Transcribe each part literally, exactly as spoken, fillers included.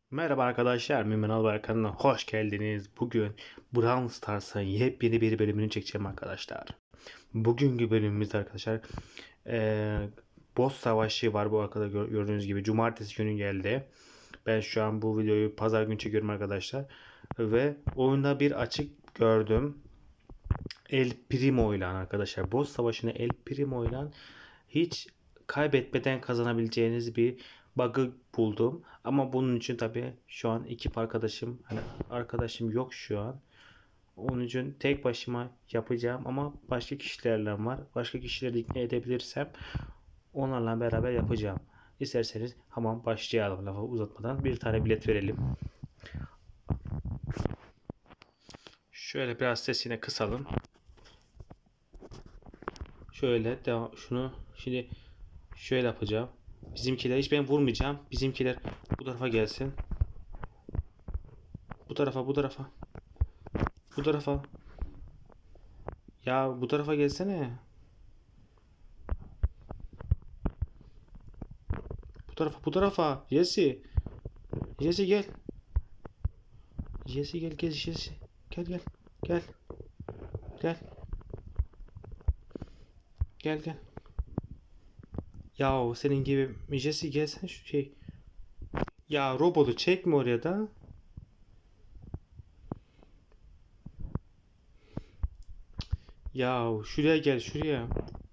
Merhaba arkadaşlar, Mümin Albayrak kanalına hoş geldiniz. Bugün Brawl Stars'ın yepyeni bir bölümünü çekeceğim arkadaşlar. Bugünkü bölümümüzde arkadaşlar eee boss savaşı var bu arkada gör- gördüğünüz gibi. Cumartesi günü geldi. Ben şu an bu videoyu pazar günü çekiyorum arkadaşlar. Ve oyunda bir açık gördüm. El Primo ile arkadaşlar. Boss savaşını El Primo ile hiç kaybetmeden kazanabileceğiniz bir bug'ı buldum. Ama bunun için tabi şu an ekip arkadaşım hani arkadaşım yok şu an. Onun için tek başıma yapacağım ama başka kişilerle var. Başka kişileri ikna edebilirsem onlarla beraber yapacağım. İsterseniz hemen başlayalım, lafı uzatmadan bir tane bilet verelim. Şöyle biraz sesini kısalım. Şöyle devam, şunu şimdi şöyle yapacağım. Bizimkiler hiç ben vurmayacağım. Bizimkiler bu tarafa gelsin. Bu tarafa, bu tarafa. Bu tarafa. Ya bu tarafa gelsene. Bu tarafa, bu tarafa. Jesse. Jesse gel. Jesse gel, gel Jesse. Gel gel. Gel. Gel. Gel gel. Ya senin gibi Jesse gelsen şu şey. Ya robotu çekme oraya da. Ya şuraya gel, şuraya.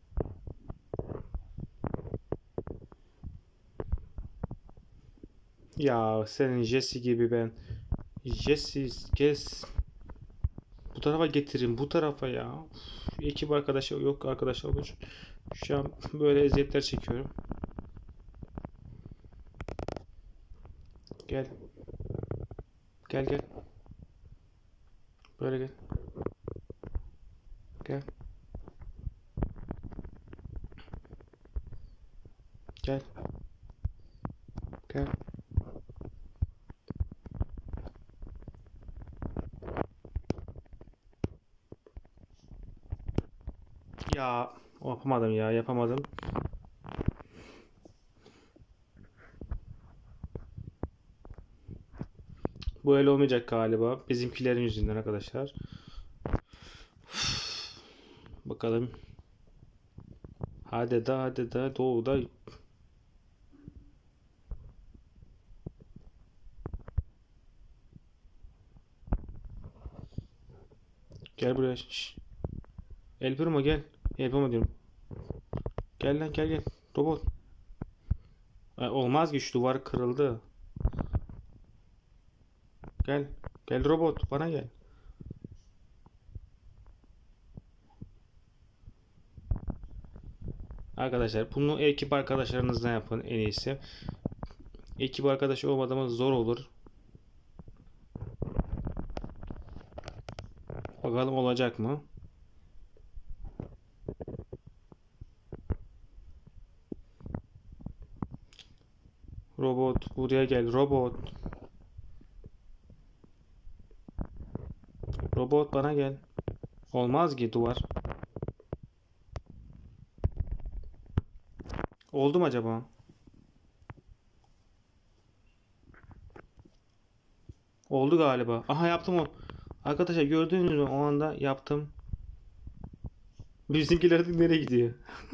Ya senin Jesse gibi ben. Jesse gel. Bu tarafa getirin, bu tarafa ya. Uf, ekip arkadaşı yok, arkadaş olur. Şu an böyle eziyetler çekiyorum. Gel. Gel gel. Böyle gel. Gel. Gel. Gel. Ya yapamadım ya, yapamadım. Bu el olmayacak galiba. Bizimkilerin yüzünden arkadaşlar. Bakalım. Hadi da hadi da doğuda. Gel buraya. Şş. El Primo gel. El Primo diyorum. Gel lan, gel gel. Robot. Ay, olmaz ki, şu duvar kırıldı. Gel. Gel robot, bana gel. Arkadaşlar bunu ekip arkadaşlarınızla yapın en iyisi. Ekip arkadaşı olmadığımız zor olur. Bakalım olacak mı? Robot buraya gel, robot. Robot bana gel. Olmaz ki duvar. Oldu mu acaba? Oldu galiba. Aha, yaptım o. Arkadaşlar gördüğünüz mü, o anda yaptım. Bizimkiler de nereye gidiyor?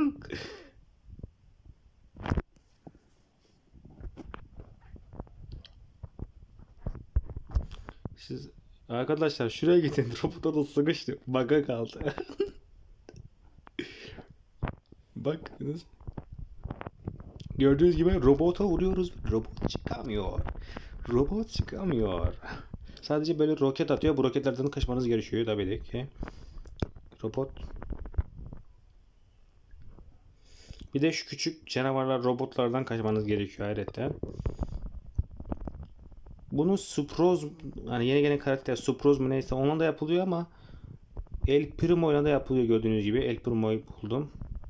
Siz arkadaşlar şuraya gidin. Robota da sıkıştı. Bug'a kaldı. Bakınız. Gördüğünüz gibi robota vuruyoruz. Robot çıkamıyor. Robot çıkamıyor. Sadece böyle roket atıyor. Bu roketlerden kaçmanız gerekiyor tabii ki. Robot. Bir de şu küçük canavarlar, robotlardan kaçmanız gerekiyor ayrıca. Bunu Suproz, hani yeni gelen karakter Suproz mu neyse, onunla da yapılıyor ama El Primo ile de yapılıyor gördüğünüz gibi. El Primo'yu buldum.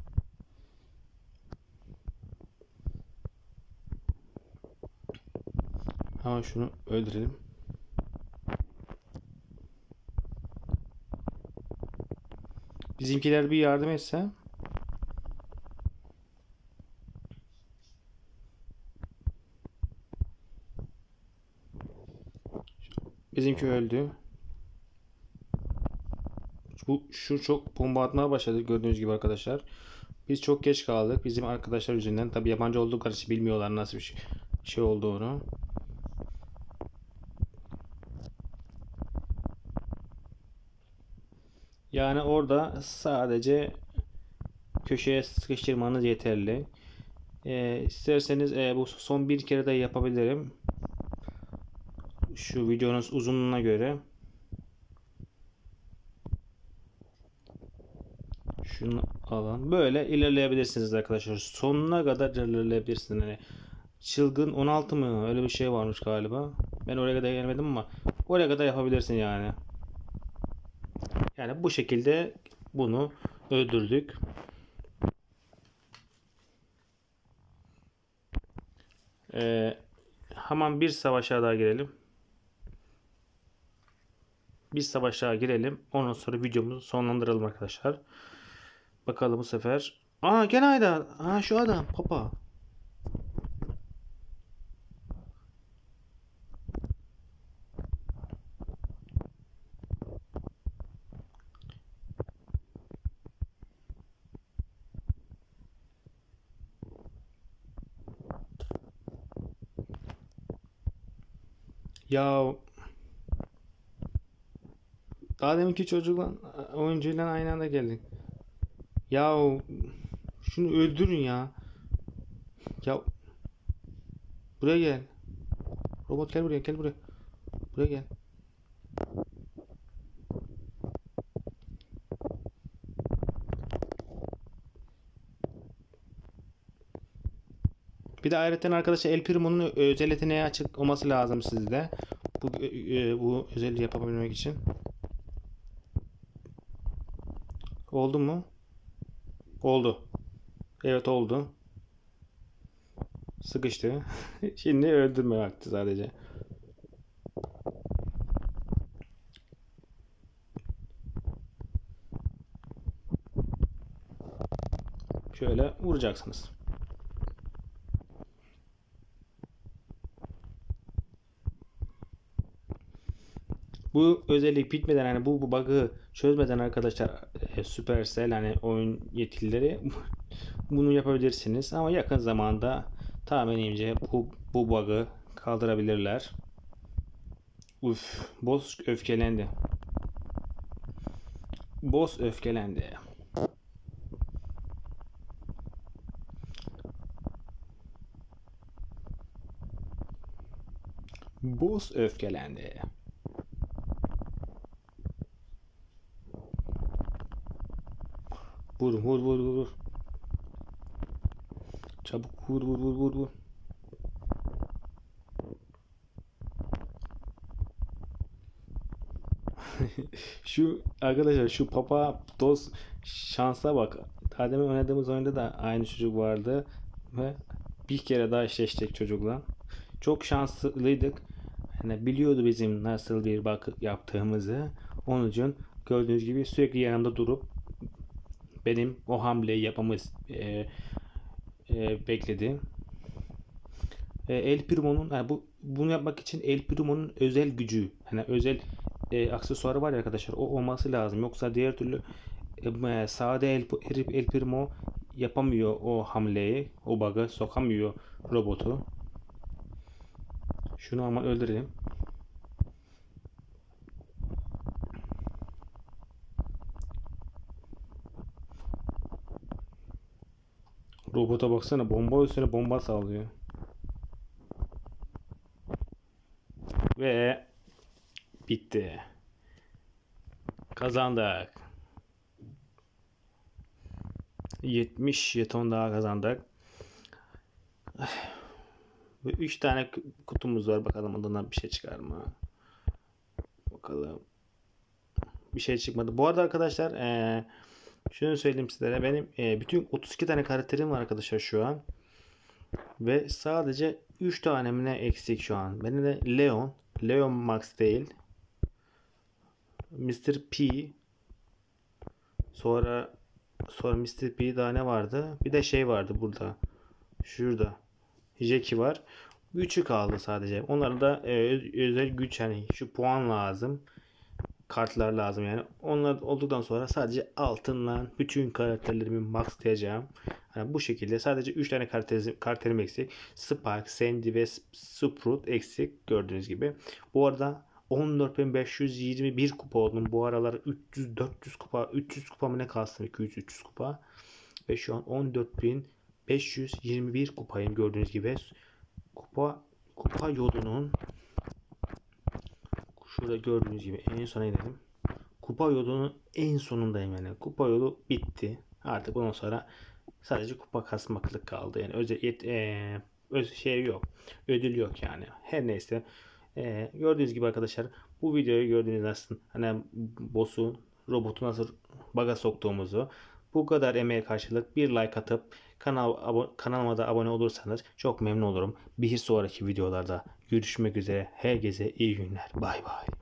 Ama şunu öldürelim. Bizimkiler bir yardım etse. Bizimki öldü. Bu şu çok bomba atmaya başladı gördüğünüz gibi arkadaşlar. Biz çok geç kaldık bizim arkadaşlar yüzünden. Tabi yabancı oldukları için bilmiyorlar nasıl bir şey olduğunu. Yani orada sadece köşeye sıkıştırmanız yeterli. Ee, isterseniz e, bu son bir kere de yapabilirim. Şu videonun uzunluğuna göre. Şunu alın. Böyle ilerleyebilirsiniz arkadaşlar. Sonuna kadar ilerleyebilirsiniz. Yani çılgın on altı mı? Öyle bir şey varmış galiba. Ben oraya kadar gelmedim ama oraya kadar yapabilirsin yani. Yani bu şekilde bunu öldürdük. Ee, hemen bir savaşa daha girelim. Bir savaşa girelim. Ondan sonra videomuzu sonlandıralım arkadaşlar. Bakalım bu sefer. Aa gene Ayda. Aa şu adam papa. Ya daha deminki çocukla oyuncuyla aynı anda geldik. Ya şunu öldürün ya. Ya buraya gel. Robot gel buraya, gel buraya. Buraya gel. Bir de ayrıca arkadaşlar El Primo'nun özel yeteneği açık olması lazım sizde. Bu e, bu özelliği yapabilmek için. Oldu mu? Oldu. Evet oldu. Sıkıştı. Şimdi öldürme vakti sadece. Şöyle vuracaksınız. Bu özellik bitmeden hani bu, bu bug'ı çözmeden arkadaşlar e, Supercell hani oyun yetkilileri bunu yapabilirsiniz ama yakın zamanda tahminimce bu, bu bug'ı kaldırabilirler. Uf, boss öfkelendi. Boss öfkelendi. Boss öfkelendi. Vur vur vur vur. Çabuk vur vur vur vur vur. Şu arkadaşlar şu Papa Dos şansa bak. Daha demin oynadığımız oyunda da aynı çocuk vardı ve bir kere daha eşleştik çocukla. Çok şanslıydık. Yani biliyordu bizim nasıl bir bak yaptığımızı. Onun için gördüğünüz gibi sürekli yanımda durup benim o hamleyi yapmamı e, e, bekledi. E, El Primo'nun yani bu bunu yapmak için El Primo'nun özel gücü, hani özel e, aksesuarı var ya arkadaşlar, o olması lazım. Yoksa diğer türlü e, sade El, El Primo yapamıyor o hamleyi, o bug'ı sokamıyor robotu. Şunu ama öldürelim. Robota baksana, bomba üstüne bomba sağlıyor. Ve bitti. Kazandık. yetmiş jeton daha kazandık. Ve üç tane kutumuz var. Bakalım ondan bir şey çıkar mı? Bakalım. Bir şey çıkmadı. Bu arada arkadaşlar ee, şunu söyleyeyim sizlere. Benim ee, bütün otuz iki tane karakterim var arkadaşlar şu an. Ve sadece üç tane mi ne eksik şu an. Benim de Leon. Leon Max değil. mister P. Sonra sonra mister P daha ne vardı? Bir de şey vardı burada. Şurada. Jackie var. üçü kaldı sadece. Onlara da e, özel güç, hani şu puan lazım. Kartlar lazım yani. Onlar olduktan sonra sadece altınla bütün karakterlerimi maxlayacağım. Yani bu şekilde sadece üç tane karakterim, karakterim eksik. Spike, Sandy ve Sprout eksik gördüğünüz gibi. Bu arada on dört bin beş yüz yirmi bir kupa oldum. Bu aralar üç yüz dört yüz kupa, üç yüz kupa mı ne kalsın? iki yüz üç yüz kupa. Ve şu an on dört bin beş yüz yirmi bir kupayım gördüğünüz gibi. Kupa kupa yolunun şurada gördüğünüz gibi en sona inelim. Kupa yolunun en sonundayım yani. Kupa yolu bitti. Artık bundan sonra sadece kupa kasmaklık kaldı. Yani özel yet, e, öz şey yok. Ödül yok yani. Her neyse. E, gördüğünüz gibi arkadaşlar, bu videoyu gördüğünüz aslında hani boss'u, robotu nasıl baga soktuğumuzu, bu kadar emeğe karşılık bir like atıp kanal abo kanalıma da abone olursanız çok memnun olurum. Bir sonraki videolarda görüşmek üzere. Herkese iyi günler. Bay bay.